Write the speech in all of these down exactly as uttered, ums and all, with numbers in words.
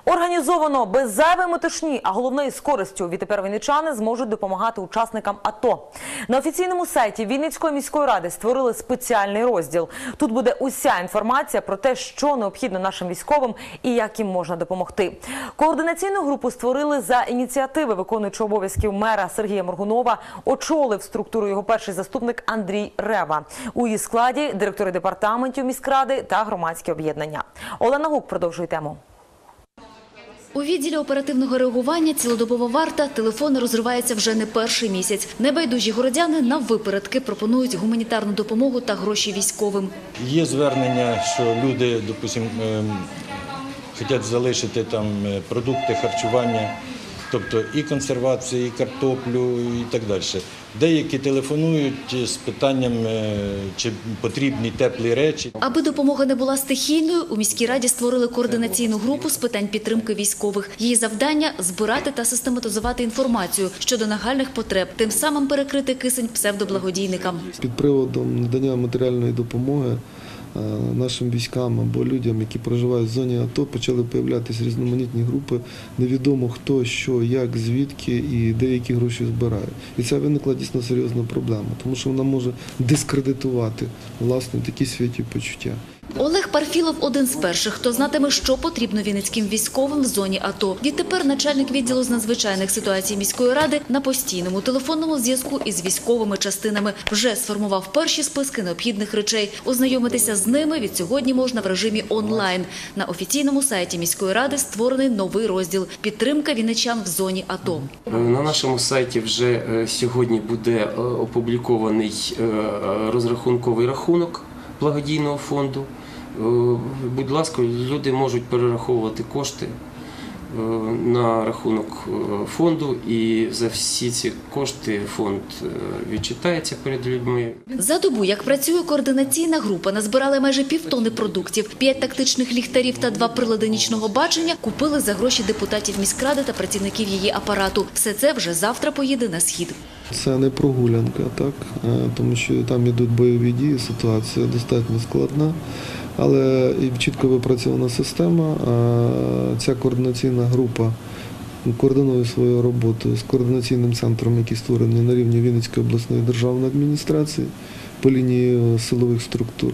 Організовано, без зайвої метушні, а головне із користю. Відтепер вінничани зможуть допомагати учасникам АТО. На офіційному сайті Вінницької міської ради створили спеціальний розділ. Тут буде уся інформація про те, що необхідно нашим військовим і як їм можна допомогти. Координаційну групу створили за ініціативи виконуючого обов'язків мера Сергія Моргунова. Очолив структуру його перший заступник Андрій Рева. У її складі директори департаментів міськради та громадські об'єднання. Олена Гук продовжує тему. У відділі оперативного реагування «Цілодобова варта» телефони розриваються вже не перший місяць. Небайдужі городяни наввипередки пропонують гуманітарну допомогу та гроші військовим. Є звернення, що люди, допустимо, хочуть залишити там продукти харчування, тобто і консервацію, і картоплю, і так далі. Деякі телефонують з питанням, чи потрібні теплі речі. Аби допомога не була стихійною, у міській раді створили координаційну групу з питань підтримки військових. Її завдання – збирати та систематизувати інформацію щодо нагальних потреб, тим самим перекрити кисень псевдоблагодійникам. Під приводом надання матеріальної допомоги нашим військам або людям, які проживають в зоні АТО, почали з'являтися різноманітні групи, невідомо хто, що, як, звідки і де які гроші збирають. І це виникла дійсно серйозна проблема, тому що вона може дискредитувати, власне, такі святі почуття. Олег Парфілов – один з перших, хто знатиме, що потрібно вінницьким військовим в зоні АТО. Відтепер начальник відділу з надзвичайних ситуацій міської ради на постійному телефонному зв'язку із військовими частинами. Вже сформував перші списки необхідних речей. Ознайомитися з ними від сьогодні можна в режимі онлайн. На офіційному сайті міської ради створений новий розділ «Підтримка вінничан в зоні АТО». На нашому сайті вже сьогодні буде опублікований розрахунковий рахунок благодійного фонду. Будь ласка, люди можуть перераховувати кошти на рахунок фонду, і за всі ці кошти фонд відчитається перед людьми. За добу, як працює координаційна група, назбирали майже півтони продуктів. П'ять тактичних ліхтарів та два прилади нічного бачення купили за гроші депутатів міськради та працівників її апарату. Все це вже завтра поїде на схід. Це не прогулянка, так, тому що там йдуть бойові дії, ситуація достатньо складна, але і чітко випрацьована система. Ця координаційна група координує свою роботу з координаційним центром, який створений на рівні Вінницької обласної державної адміністрації по лінії силових структур.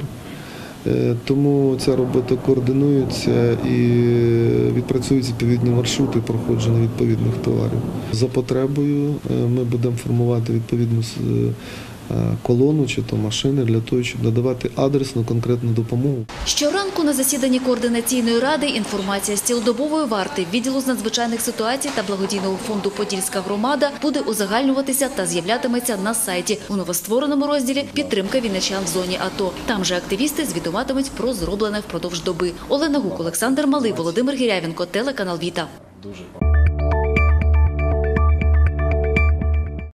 Тому ця робота координується і відпрацюються відповідні маршрути проходження відповідних товарів. За потребою ми будемо формувати відповідну колону чи то машини для того, щоб надавати адресну конкретну допомогу. Щоранку на засіданні координаційної ради інформація з цілодобової варти, відділу з надзвичайних ситуацій та благодійного фонду «Подільська громада» буде узагальнюватися та з'являтиметься на сайті у новоствореному розділі «Підтримка вінничан в зоні АТО». Там же активісти звітуватимуть про зроблене впродовж доби. Олена Гук, Олександр Малий, Володимир Гірявенко, телеканал «Віта».